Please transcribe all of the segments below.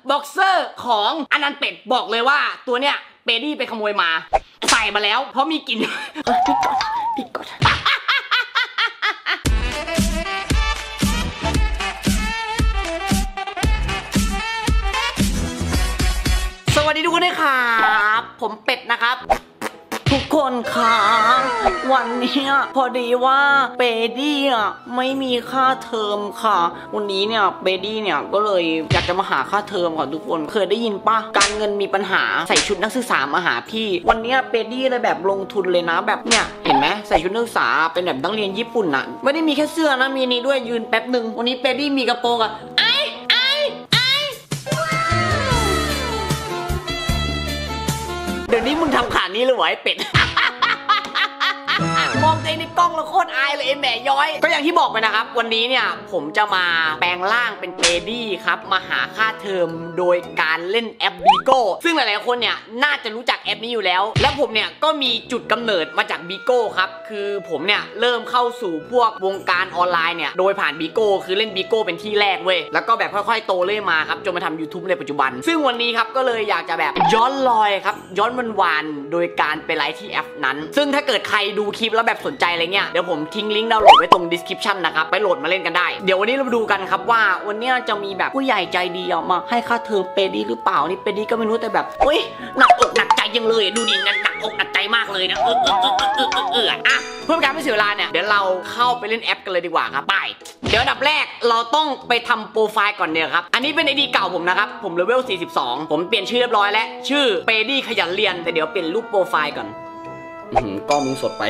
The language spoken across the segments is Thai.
บ็อกเซอร์ของอนันต์เป็ดบอกเลยว่าตัวเนี้ยเปดี้ไปขโมยมาใส่มาแล้วเพราะมีกลิ่นพี่กดสวัสดีทุกคนด้วยครับผมเป็ดนะครับทุกคนค่ะวันนี้พอดีว่าเปดี้ไม่มีค่าเทอมค่ะวันนี้เนี่ยเปดี้เนี่ยก็เลยอยากจะมาหาค่าเทอมค่ะทุกคนเคยได้ยินปะการเงินมีปัญหาใส่ชุดนักศึกษามาหาพี่วันนี้เปดี้เลยแบบลงทุนเลยนะแบบเนี่ยเห็นไหมใส่ชุดนักศึกษาเป็นแบบนักเรียนญี่ปุ่นอะไม่ได้มีแค่เสื้อนะมีนี่ด้วยยืนแป๊บหนึ่งวันนี้เปดี้มีกระโปรงอะเดี๋ยวนี้มึงทำขานี้เลยเหรอไอ้เป็ด มองตัวเองในกล้องแล้วโคตรอายเลยไอ้แหม่ย้อยก็อย่างที่บอกไปนะครับวันนี้เนี่ยผมจะมาแปลงร่างเป็นเปดี้ครับมาหาค่าเทอมโดยการเล่นแอปบีโก้ซึ่งหลายๆคนเนี่ยน่าจะรู้จักแอปนี้อยู่แล้วและผมเนี่ยก็มีจุดกำเนิดมาจากบีโก้ครับคือผมเนี่ยเริ่มเข้าสู่พวกวงการออนไลน์เนี่ยโดยผ่านบีโก้คือเล่นบีโก้เป็นที่แรกเว้ยแล้วก็แบบค่อยๆโตเรื่อยมาครับจนมาทำ YouTube ในปัจจุบันซึ่งวันนี้ครับก็เลยอยากจะแบบย้อนรอยครับย้อนวันๆโดยการไปไลฟ์ที่แอปนั้นซึ่งถ้าเกิดใครดูคลิปแล้วแบบสนใจอะไรเงี้ยเดี๋ยวผมทิ้งลิงก์ดาวน์โหลดไว้ตรง description นะครับไปโหลดมาเล่นกันได้เดี๋ยววันนี้เราดูกันครับว่าวันนี้จะมีแบบผู้ใหญ่ใจดีออกมาให้ค่าเทอมเปดี้หรือเปล่านี่เปดี้ก็ไม่รู้แต่แบบเฮ้ยหนักอกหนักใจยังเลยดูดิหนักอกหนักใจมากเลยนะอ่ะเพื่อการไม่เสียเวลาเนี่ยเดี๋ยวเราเข้าไปเล่นแอปกันเลยดีกว่าครับไปเดี๋ยวอันดับแรกเราต้องไปทำโปรไฟล์ก่อนเนี่ยครับอันนี้เป็น ID เก่าผมนะครับผมเลเวล42ผมเปลี่ยนชื่อเรียบร้อยแล้วชื่อเปดี้ขยันเรียนแต่เดี๋ยวเปลี่ยนรูปโปรไฟล์ก่อนกล้องมึงสดไป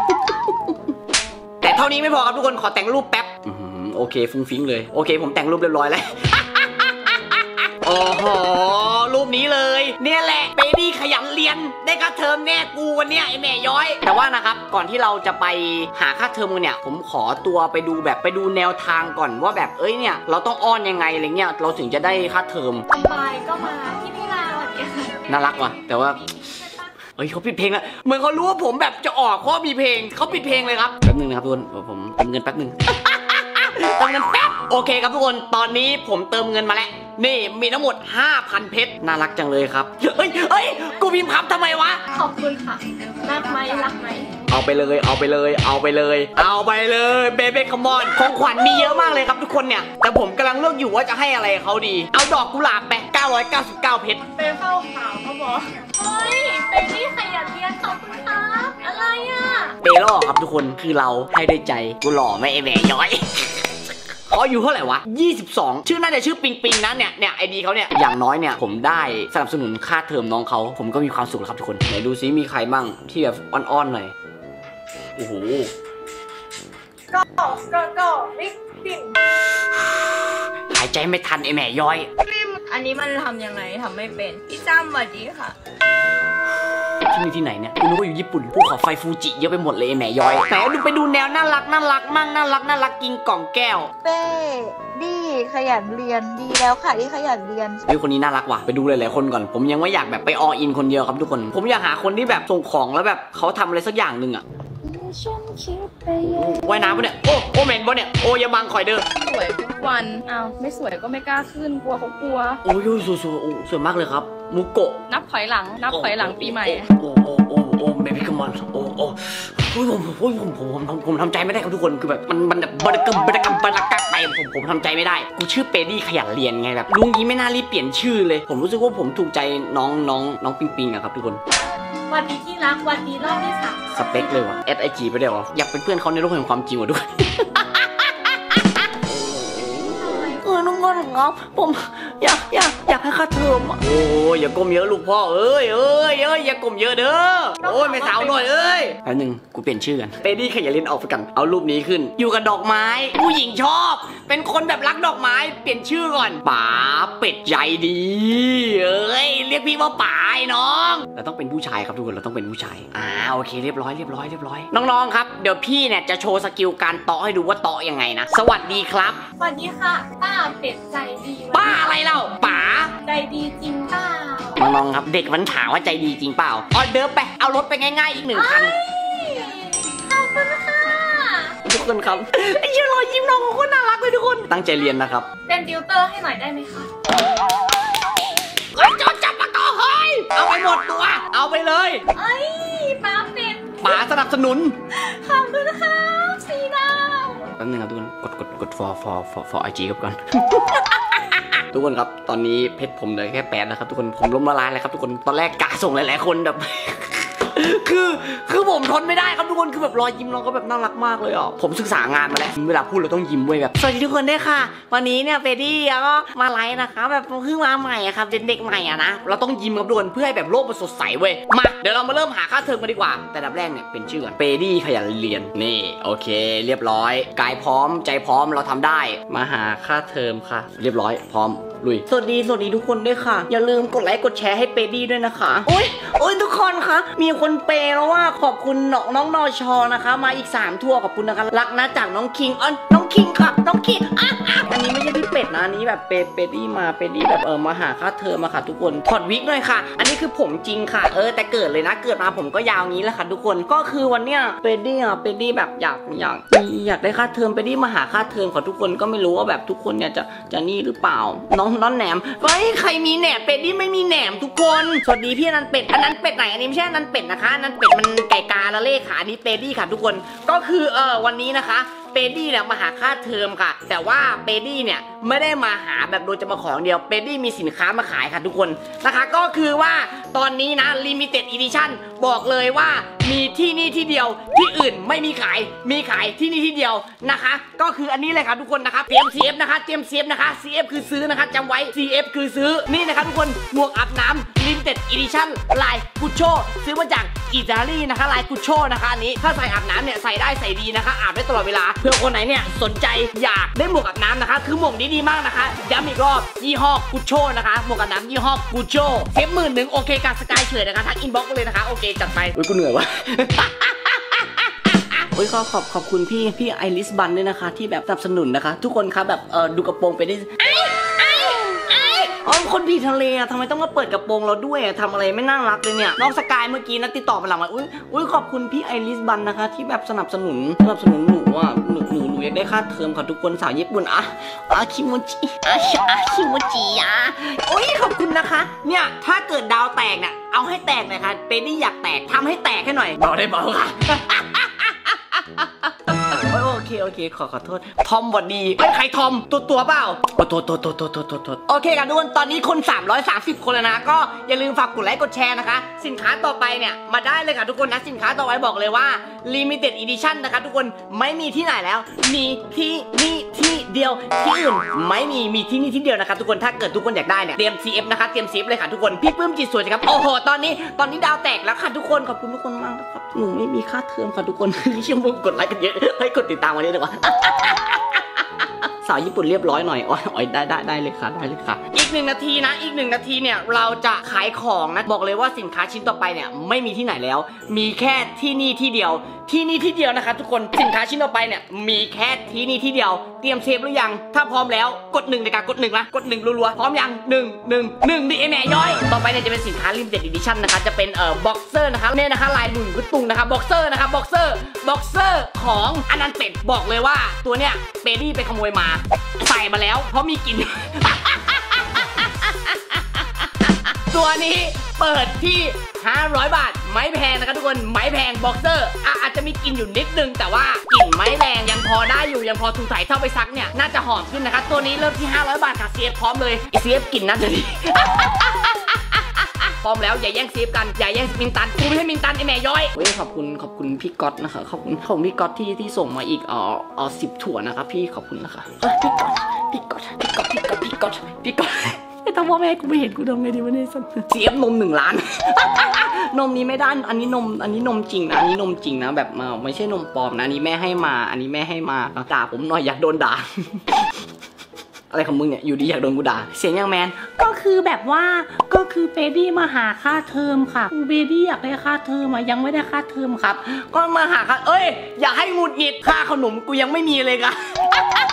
แต่เท่านี้ไม่พอครับทุกคนขอแต่งรูปแป๊บโอเคฟุ้งฟิ้งเลยโอเคผมแต่งรูปเรียบร้อยแล้ว โอ้โหรูปนี้เลยเนี่ยแหละเปดี้ขยันเรียนได้ค่าเทอมแน่กูวันเนี้ยไอแม่ย้อยแต่ว่านะครับก่อนที่เราจะไปหาค่าเทอมกันเนี่ยผมขอตัวไปดูแนวทางก่อนว่าแบบเนี่ยเราต้องอ้อนยังไงอะไรเงี้ยเราถึงจะได้ค่าเทอมสบายก็มาที่นี่มาวันนี้น่ารักว่ะแต่ว่าเขาปิดเพลงแล้วเหมือนเขารู้ว่าผมแบบจะออกเพราะมีเพลงเขาปิดเพลงเลยครับแป๊บนึงนะครับทุกคนผมเติมเงินแป๊บนึง เติมเงินแป๊บโอเคครับทุกคนตอนนี้ผมเติมเงินมาแล้วนี่มีทั้งหมด 5,000 เพชรน่ารักจังเลยครับเฮ้ยกูพิมพ์ครับทำไมวะขอบคุณค่ะรักไหมเอาไปเลยเบเบ้คัมมอนของขวัญมีเยอะมากเลยครับทุกคนเนี่ยแต่ผมกำลังเลือกอยู่ว่าจะให้อะไรเขาดีเอาดอกกุหลาบไป999เพชรเป็นข้าวขาวเขาบอกเฮ้ยเป็นที่ขยันเรียนขอบคุณครับอะไรเปโล่ครับทุกคนคือเราให้ด้วยใจกูหล่อไหมไอ้แม่ย้อยเขาอายุเท่าไหร่วะ22ชื่อน่าจะชื่อปิงนะเนี่ยไอดีเขาเนี่ยอย่างน้อยเนี่ยผมได้สนับสนุนค่าเทอมน้องเขาผมก็มีความสุขแล้วครับทุกคนไหนดูซิมีใครบ้างที่แบบอ่อนๆหน่อยโอ้โหก็บิ๊กปิ่นหายใจไม่ทันไอแม่ย้อยอันนี้มันทำยังไงทำไม่เป็นพี่จ้ำสวัสดีค่ะที่นี่ที่ไหนเนี่ยกูนึกว่าอยู่ญี่ปุ่นภูเขาไฟฟูจิเยอะไปหมดเลยแหมย้อยแต่ดูไปดูแนวน่ารักมั่งน่ารักกินกล่องแก้วเป้ดีขยันเรียนดีแล้วค่ะที่ขยันเรียนคนนี้น่ารักว่ะไปดูหลายๆคนก่อนผมยังไม่อยากแบบไปออินคนเดียวครับทุกคนผมอยากหาคนที่แบบส่งของแล้วแบบเขาทำอะไรสักอย่างหนึ่งอะว่ายน้ำปะเนี่ยโอ้แมนปะเนี่ยโอ้ยบังคอยเด้อสวยทุกวันเอาไม่สวยก็ไม่กล้าขึ้นกลัวเขากลัวโอ้ยสวยมากเลยครับมุโกะนับถอยหลังปีใหม่โอ้เบบี้คัมมอนผมทำใจไม่ได้ครับทุกคนคือแบบมันแบบบรรกักไปผมทำใจไม่ได้กูชื่อเปดี้ขยันเรียนไงแบบลุงนี้ไม่น่ารีบเปลี่ยนชื่อเลยผมรู้สึกว่าผมถูกใจน้องปิงอะครับทุกคนวันนี้ที่รักวันนี้รอบที่3 สเปคเลยว่ะแอดไอจีไปเดี๋ยวอยากเป็นเพื่อนเขาในโลกแห่งความจริงว่ะทุกคนน้องงอนครับผมอยากให้ค่าเทอมโอ้ยอย่าก้มเยอะลูกพ่อเอ้ยอย่าก้มเยอะเด้อโอ้ยไม่สาวหน่อยแป๊บนึงกูเปลี่ยนชื่อกันเปดี้ขยันเรียนออกไปกันเอารูปนี้ขึ้นอยู่กับดอกไม้ผู้หญิงชอบเป็นคนแบบรักดอกไม้เปลี่ยนชื่อก่อนป๋าเป็ดใจดีเรียกพี่ว่าป๋าน้องเราต้องเป็นผู้ชายครับทุกคนเราต้องเป็นผู้ชายโอเคเรียบร้อยน้องๆครับเดี๋ยวพี่เนี่ยจะโชว์สกิลการเตาะให้ดูว่าเตาะยังไงนะสวัสดีครับสวัสดีค่ะป้าเป็ดใจดีป้าอะไรเล่าป๋าใจดีจริงเปล่าน้องๆครับเด็กมันถามว่าใจดีจริงเปล่าออเดิร์ฟไปเอารถไปง่ายๆอีก1 คันขอบคุณค่ะทุกคนครับไอ้เชี่ยรอยยิ้มน้องเขาน่ารักเลยทุกคนตั้งใจเรียนนะครับเป็นติวเตอร์ให้หน่อยได้ไหมคะเอาไปเลยเอ้ยป้าเป็นป๋าสนับสนุนขอบคุณครับสีดาวแป๊บนึงครับทุกคนกด for IG ครับก่อน ทุกคนครับตอนนี้เพชรผมเลยแค่8แล้วครับทุกคนผมล้มละลายเลยครับทุกคนตอนแรกกะส่งหลายๆคนแบบ คือผมทนไม่ได้ครับทุกคนคือแบบรอยยิ้มเราก็แบบน่ารักมากเลยอ่ะผมศึกษางานมาแล้วเวลาพูดเราต้องยิ้มเว้ยแบบสวัสดีทุกคนด้วยค่ะวันนี้เนี่ยเฟรดดี้ก็มาไลฟ์นะคะแบบเพิ่งมาใหม่อะครับเด็กใหม่อะนะเราต้องยิ้มครับทุกคนเพื่อให้แบบโลกมันสดใสเว้ยมาเดี๋ยวเรามาเริ่มหาค่าเทอมกันดีกว่าแต่ดับแรกเนี่ยเป็นชื่อก่อนเฟรดดี้ขยันเรียนนี่โอเคเรียบร้อยกายพร้อมใจพร้อมเราทำได้มาหาค่าเทอมค่ะเรียบร้อยพร้อมลุยสวัสดีทุกคนด้วยค่ะอย่าลืมกดไลค์กดแชร์ให้เฟรดดี้ด้วยนะคะโอ้ยทุกคนคะมีคนเปย์แล้วว่าขอบคุณน้องนอชอนะคะมาอีก3ทั่วขอบคุณนะคะรักนะจากน้องคิงน้องคิงค่ะน้องคิงอันนี้ไม่ใช่พี่เป็ดนะอันนี้แบบเปดี้มาเปดี้แบบมาหาค่าเทอมมาค่ะทุกคนถอดวิกหน่อยค่ะอันนี้คือผมจริงค่ะแต่เกิดเลยนะเกิดมาผมก็ยาวงี้แหละค่ะทุกคนก็คือวันเนี้ยเปดี้แบบอยากได้ค่าเทอมเปดี้มาหาค่าเทอมของทุกคนก็ไม่รู้ว่าแบบทุกคนเนี่ยจะนี่หรือเปล่าน้องแหนมเฮ้ยใครมีแหนมเปดี้ไม่มีแหนมทุกคนสวัสดีพี่อนันเป็ดอันนั้นเป็ดไหนอันนี้ไม่ใช่อนันเป็ดนะคะอันนั้นเป็ดมันไก่กาละเล่ขาอันนี้เปดี้ค่ะทุกคนก็คือวันนี้นะคะเปดี้เนี่ยมาหาค่าเทอมค่ะแต่ว่าเปดี้เนี่ยไม่ได้มาหาแบบโดยจะมาของเดียวเปดี้มีสินค้ามาขายค่ะทุกคนนะคะก็คือว่าตอนนี้นะ Limited Edition บอกเลยว่ามีที่นี่ที่เดียวที่อื่นไม่มีขายมีขายที่นี่ที่เดียวนะคะก็คืออันนี้เลยค่ะทุกคนนะคะเตรียม CF นะคะเตรียม CF นะคะ CF คือซื้อนะคะจำไว้ CF คือซื้อนี่นะคะทุกคนหมวกอาบน้ำ Limited Edition ลายกุชโชซื้อมาจากอิตาลีนะคะลายกุชโชนะคะอันนี้ถ้าใส่อาบน้ำเนี่ยใส่ได้ใส่ดีนะคะอาบได้ตลอดเวลาเพื่อคนไหนเนี่ยสนใจอยากได้หมวกอาบน้ำนะคะคือหมวกนี้ดีมากนะคะย้ำอีกรอบยี่ห้อกุชโชนะคะหมวกอาบน้ำยี่ห้อกุชโชเทป10,000โอเคกับสกายเฉยนะคะทักอินบ็อกซ์เลยนะคะโอเคจัดไปอุ้ยกูเหนื่อยวะ โอ้ยขอบคุณพี่ไอริสบันด้วยนะคะที่แบบสนับสนุนนะคะทุกคนคะแบบดูกระโปรงไปได้คนผีทะเลอะทำไมต้องมาเปิดกระโปรงเราด้วยอะทำอะไรไม่น่ารักเลยเนี่ยน้องสกายเมื่อกี้นะติดต่อมาหลังว่าอุ้ยขอบคุณพี่ไอริสบันนะคะที่แบบสนับสนุนหนูอะหนูอยากได้ค่าเทอมค่ะทุกคนสาวญี่ปุ่นคิโมจิคิโมจิโอ้ยขอบคุณนะคะเนี่ยถ้าเกิดดาวแตกเนี่ยเอาให้แตกหน่อยค่ะเปดี้อยากแตกทำให้แตกให้หน่อยเบาได้เบาค่ะ โอเคขอโทษทอมวันดีเป็นใครทอมตัวเปล่าโทษโอเคกันทุกคนตอนนี้คน330คนแล้วนะก็อย่าลืมฝากกดไลค์กดแชร์นะคะสินค้าต่อไปเนี่ยมาได้เลยค่ะทุกคนนะสินค้าต่อไปบอกเลยว่า Limited Edition นะคะทุกคนไม่มีที่ไหนแล้วมีที่นี่ที่เดียวที่อื่นไม่มีที่นี่ที่เดียวนะคะทุกคนถ้าเกิดทุกคนอยากได้เนี่ยเตรียม CF นะคะเตรียม CF เลยค่ะทุกคนพี่ปื้มจิตสวยครับโอ้โหตอนนี้ดาวแตกแล้วค่ะทุกคนขอบคุณทุกคนมากนะครับหนูไม่มีค่าเทอมค่ะทุกคนเชื่อมึงกดไลค์กันเยอะให้กดติดตามวันนี้ดีกว่า สาวญี่ปุ่นเรียบร้อยหน่อยได้เลยค่ะอีก1 นาทีนะอีก1 นาทีเนี่ยเราจะขายของนะบอกเลยว่าสินค้าชิ้นต่อไปเนี่ยไม่มีที่ไหนแล้วมีแค่ที่นี่ที่เดียวนะคะทุกคนสินค้าชิ้นต่อไปเนี่ยมีแค่ที่นี่ที่เดียวเตรียมเซฟหรือยังถ้าพร้อมแล้วกด1เลยค่ะกด1นะกด1รัวๆพร้อมยัง1ดิไอแม่ย้อยต่อไปเนี่ยจะเป็นสินค้า Limited Edition นะคะจะเป็นบ็อกเซอร์นะคะเนี่ยนะคะลายบุญกุตุงนะคะบ็อกเซอร์นะคะบ็อกเซอร์ของอนันต์เป็ดบอกเลยว่าตัวเนี้ยเปดี้ไปขโมยมาใส่มาแล้วเพราะมีกลิ่น ตัวนี้เปิดที่500 บาทไม่แพงนะคะทุกคนไม่แพงบ็อกเซอร์อาจจะมีกลิ่นอยู่นิดนึงแต่ว่ากลิ่นไม่แรงยังพอได้อยู่ยังพอถูถ่ายเท่าไปซักเนี่ยน่าจะหอมขึ้นนะคะตัวนี้เริ่มที่500 บาทค่ะเซฟพร้อมเลยเซฟกลิ่นน่าจะดี พร้อมแล้วอย่าแย่งเซฟกันอย่าแย่งมินตันกูไม่ใช่มินตันไอแม่ย้อยเฮ้ยขอบคุณพี่ก๊อตนะคะขอบคุณพี่ก๊อตที่ส่งมาอีก10 ถั่วนะคะพี่ขอบคุณนะคะพี่ก๊อตไอ้ตาพ่อแม่กูไม่เห็นกูทำไงดีวะเนี่ยสันเสียบนม1 ล้าน นมนี้ไม่ได้อันนี้นมจริงนะอันนี้นมจริงนะแบบไม่ใช่นมปลอมนะอันนี้แม่ให้มาด่าผมหน่อยอยากโดนด่า อะไรของมึงเนี่ยอยู่ดีอยากโดนกูด่าเสียงยังแมนก็คือแบบว่าก็คือเบดี้มาหาค่าเทอมค่ะเบดี้อยากได้ค่าเทอมยังไม่ได้ค่าเทอมครับก็มาหาค่าอย่าให้หงุดหงิดค่าขนมกูยังไม่มีเลยค่ะ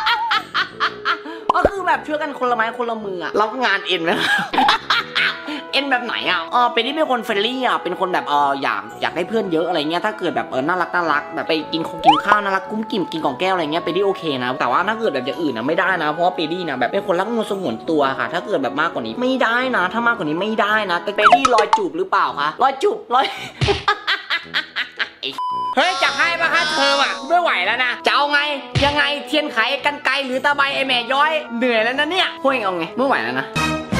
ก็คือแบบช่วยกันคนละไม้คนละมือรับงานเอ็นไหมเอ็นแบบไหนอ่ะเป็นที่เป็นคนเฟรนลี่อ่ะเป็นคนแบบอยากได้เพื่อนเยอะอะไรเงี้ยถ้าเกิดแบบน่ารักแบบไปกินข้าวน่ารักกุ้มกิ่มกินกล่องแก้วอะไรเงี้ยเปดี้โอเคนะแต่ว่าถ้าเกิดแบบอย่างอื่นนะไม่ได้นะเพราะว่าเปดี้นะแบบเป็นคนรักงวนสงวนตัวค่ะถ้าเกิดแบบมากกว่านี้ไม่ได้นะถ้ามากกว่านี้ไม่ได้นะเปดี้รอยจูบหรือเปล่าคะรอยจูบรอย เฮ้ยจะให้ปะคะเธออ่ะไม่ไหวแล้วนะจะเอาไงยังไงเทียนไขกันไกลหรือตะไบไอแม่ย้อยเหนื่อยแล้วนะเนี่ยพวกเองเอาไงไม่ไหวแล้วนะ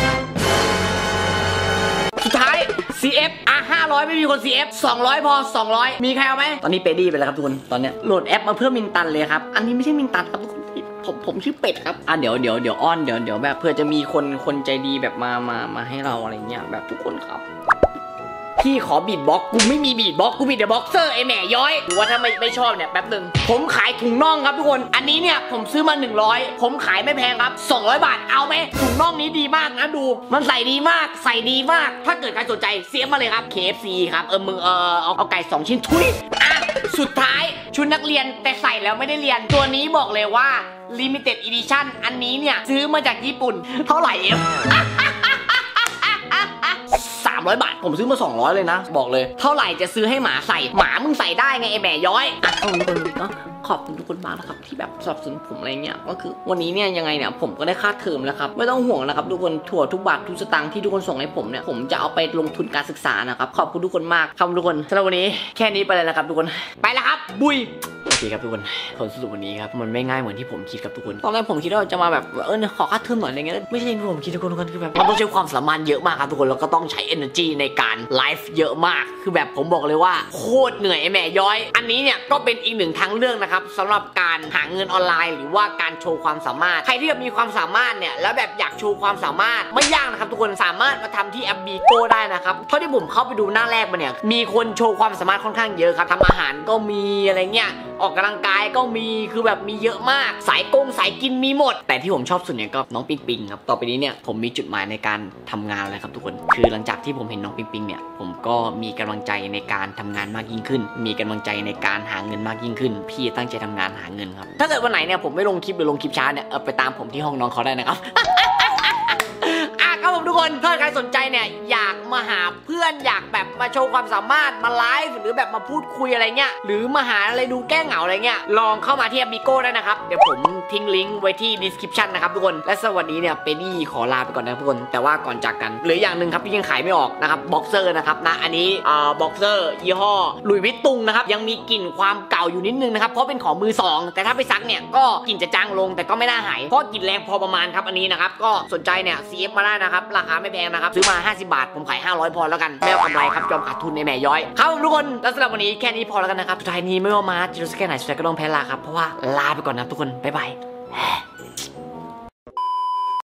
สุดท้าย CF 500ไม่มีคน CF 200พอ200มีใครเอาไหมตอนนี้เปดี้ไปแล้วครับทุกคนตอนเนี้ยโหลดแอปมาเพื่อมินตันเลยครับอันนี้ไม่ใช่มินตันครับทุกคนผมชื่อเป็ดครับเดี๋ยวอ้อนเดี๋ยวแบบเพื่อจะมีคนใจดีแบบมาให้เราอะไรเงี้ยแบบทุกคนครับพี่ขอบีทบ็อกกูไม่มีบีทบ็อกกูมีแต่บ็อกเซอร์ไอแม่ย้อยหรือว่าถ้าไม่ชอบเนี่ยแป๊บนึงผมขายถุงน่องครับทุกคนอันนี้เนี่ยผมซื้อมา100ผมขายไม่แพงครับ200 บาทเอาไหมถุงน่องนี้ดีมากนะดูมันใส่ดีมากใส่ดีมากถ้าเกิดใครสนใจเสียมาเลยครับ KFC ครับมึงเอาไก่2ชิ้นทุยสุดท้ายชุดนักเรียนแต่ใส่แล้วไม่ได้เรียนตัวนี้บอกเลยว่า Limited Edition อันนี้เนี่ยซื้อมาจากญี่ปุ่นเท่าไหร่300 บาทผมซื้อมา200เลยนะบอกเลยเท่าไหร่จะซื้อให้หมาใส่หมามึงใส่ได้ไงไอแม่ย้อยขอบคุณทุกคนก็ขอบคุณทุกคนมากนะครับที่แบบสนับสนุนผมอะไรเงี้ยก็คือวันนี้เนี่ยยังไงเนี่ยผมก็ได้ค่าเทอมแล้วครับไม่ต้องห่วงนะครับทุกคนถั่วทุกบาททุกสตางค์ที่ทุกคนส่งให้ผมเนี่ยผมจะเอาไปลงทุนการศึกษานะครับขอบคุณทุกคนมากครับทุกคนสำหรับวันนี้แค่นี้ไปเลยนะครับทุกคนไปแล้วครับบุยโอเคครับทุกคนผลสรุปวันนี้ครับมันไม่ง่ายเหมือนที่ผมคิดครับทุกคนตอนแรกผมคิดว่าจะมาแบบขอค่าเทอมหน่อยอะไรเงี้ยไม่ใช่ที่ผมคิดทุกคนคือแบบมันต้องใช้ความสามารถเยอะมากครับทุกคนแล้วก็ต้องใช้ energy ในการไลฟ์เยอะมากคือแบบผมบอกเลยว่าโคตรเหนื่อยไอ้แม่ย้อยอันนี้เนี่ยก็เป็นอีกหนึ่งทางเลือกนะครับสำหรับการหาเงินออนไลน์หรือว่าการโชว์ความสามารถใครที่แบบมีความสามารถเนี่ยแล้วแบบอยากโชว์ความสามารถไม่ยากนะครับทุกคนสามารถมาทำที่แอปบีโก้ได้นะครับเท่าที่ผมเข้าไปดูหน้าแรกมาเนี่ยมีคนโชว์ความสามารถค่อนข้างเยอะครับทำอาหารก็มีอะไรเงี้ยออกกำลังกายก็มีคือแบบมีเยอะมากสายกินมีหมดแต่ที่ผมชอบสุดเนี่ยก็น้องปิงปิงครับต่อไปนี้เนี่ยผมมีจุดหมายในการทำงานเลยครับทุกคนคือหลังจากที่ผมเห็นน้องปิงปิงเนี่ยผมก็มีกำลังใจในการทำงานมากยิ่งขึ้นมีกำลังใจในการหาเงินมากยิ่งขึ้นพี่ตั้งใจทำงานหาเงินครับถ้าเกิดวันไหนเนี่ยผมไม่ลงคลิปหรือลงคลิปช้าเนี่ยไปตามผมที่ห้องน้องเขาได้นะครับ ครับผมทุกคนถ้าใครสนใจเนี่ยอยากมาหาเพื่อนอยากแบบมาโชว์ความสามารถมาไลฟ์หรือแบบมาพูดคุยอะไรเงี้ยหรือมาหาอะไรดูแก้เหงาอะไรเงี้ยลองเข้ามาที่แอปบิโก้ได้นะครับเดี๋ยวผมทิ้งลิงก์ไว้ที่ description นะครับทุกคนและสวัสดีเนี่ยเปนี่ขอลาไปก่อนนะทุกคนแต่ว่าก่อนจากกันเหลืออย่างหนึ่งครับที่ยังขายไม่ออกนะครับบ็อกเซอร์นะครับนะอันนี้บ็อกเซอร์ยี่ห้อหลุยส์วิตตุงนะครับยังมีกลิ่นความเก่าอยู่นิดนึงนะครับเพราะเป็นของมือสองแต่ถ้าไปซักเนี่ยก็กลิ่นจะจางลงแต่ก็ไม่น่าหายเพราะกลิ่นแรงพอประมาณครับอันนี้นะครับก็สนใจเนี่ย CF มาได้นะครับราคาไม่แพงนะครับซื้อมา50 บาทผมขาย500พอแล้วกันไม่เอากำไรครับยอมขาดทุนในแม่ย้อยครับทุกคนแล้วสำหรับวันนี้แค่นี้พอแล้วกันนะครับสุดท้ายนี้ไม่ว่ามาจะรู้สึกแค่ไหนสุดท้ายก็ต้องแพ้ลาครับเพราะว่าลาไปก่อนนะทุกคนบ๊ายบาย